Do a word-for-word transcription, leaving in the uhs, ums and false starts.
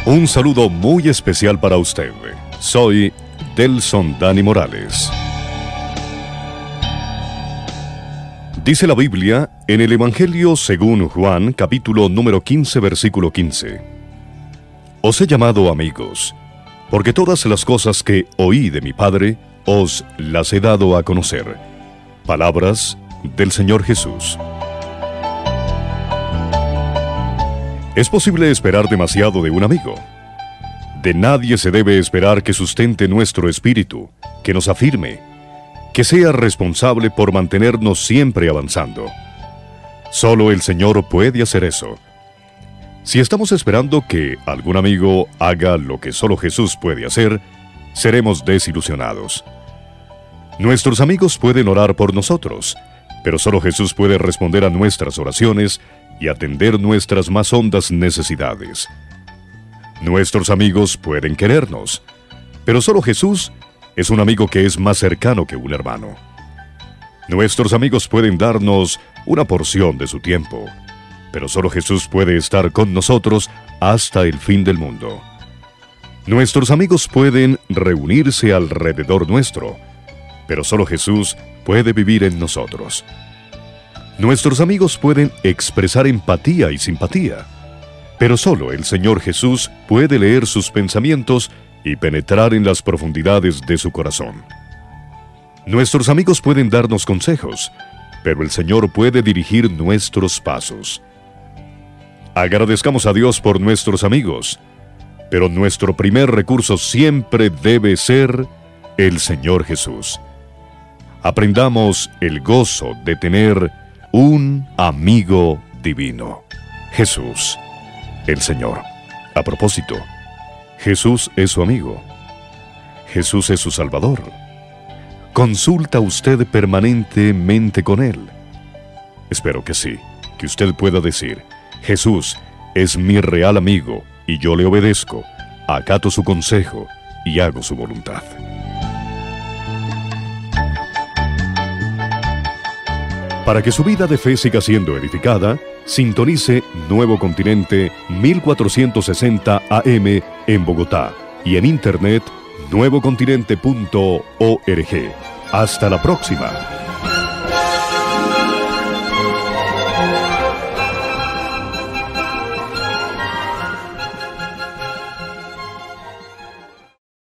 Un saludo muy especial para usted. Soy Delson Dani Morales. Dice la Biblia en el Evangelio según Juan, capítulo número quince, versículo quince. Os he llamado amigos, porque todas las cosas que oí de mi Padre, os las he dado a conocer. Palabras del Señor Jesús. Es posible esperar demasiado de un amigo. De nadie se debe esperar que sustente nuestro espíritu, que nos afirme, que sea responsable por mantenernos siempre avanzando. Solo el Señor puede hacer eso. Si estamos esperando que algún amigo haga lo que solo Jesús puede hacer, seremos desilusionados. Nuestros amigos pueden orar por nosotros, pero solo Jesús puede responder a nuestras oraciones y atender nuestras más hondas necesidades. Nuestros amigos pueden querernos, pero solo Jesús es un amigo que es más cercano que un hermano. Nuestros amigos pueden darnos una porción de su tiempo, pero solo Jesús puede estar con nosotros hasta el fin del mundo. Nuestros amigos pueden reunirse alrededor nuestro, pero solo Jesús puede vivir en nosotros. Nuestros amigos pueden expresar empatía y simpatía, pero solo el Señor Jesús puede leer sus pensamientos y penetrar en las profundidades de su corazón. Nuestros amigos pueden darnos consejos, pero el Señor puede dirigir nuestros pasos. Agradezcamos a Dios por nuestros amigos, pero nuestro primer recurso siempre debe ser el Señor Jesús. Aprendamos el gozo de tener un amigo divino, Jesús, el Señor. A propósito, Jesús es su amigo. Jesús es su Salvador. ¿Consulta usted permanentemente con Él? Espero que sí, que usted pueda decir: Jesús es mi real amigo y yo le obedezco, acato su consejo y hago su voluntad. Para que su vida de fe siga siendo edificada, sintonice Nuevo Continente mil cuatrocientos sesenta A M en Bogotá y en internet nuevo continente punto org. Hasta la próxima.